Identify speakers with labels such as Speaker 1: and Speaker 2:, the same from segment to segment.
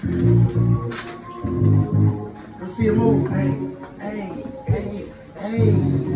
Speaker 1: Let's see a move. Hey, hey, hey, hey,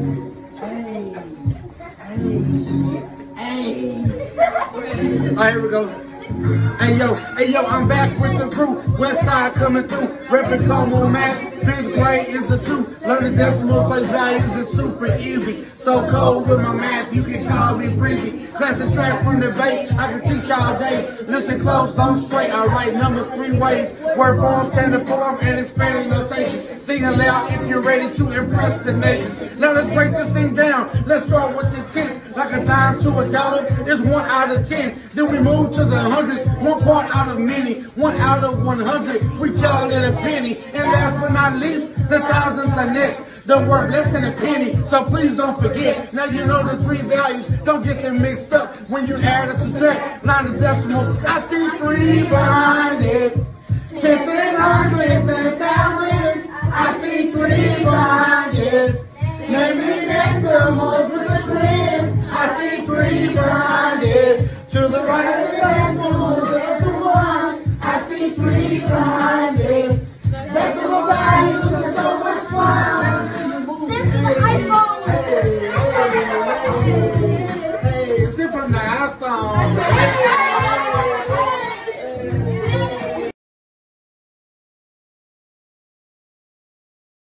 Speaker 1: hey, hey. All right, here we go. Hey yo, I'm back with the crew. West side coming through. Reppin' Como Math. 5th grade is the truth. Learning decimal place values is super easy. So cold with my math, you can call me breezy. Classic track from debate, I can teach all day. Listen close, don't straight. I write numbers 3 ways. Word form, standard form, and expanding notation. Sing aloud if you're ready to impress the nation. Now let's break this thing down. Let's start with the tens. Like a dime to a dollar is 1 out of 10. Then we move to the hundreds. 1 part out of many. 1 out of 100. We call it a penny. And last but not least, the thousands are next. They're worth less than a penny, so please don't forget. Now you know the 3 values, don't get them mixed up when you add or subtract. Line of decimals, I see 3 behind it. Tens and hundreds and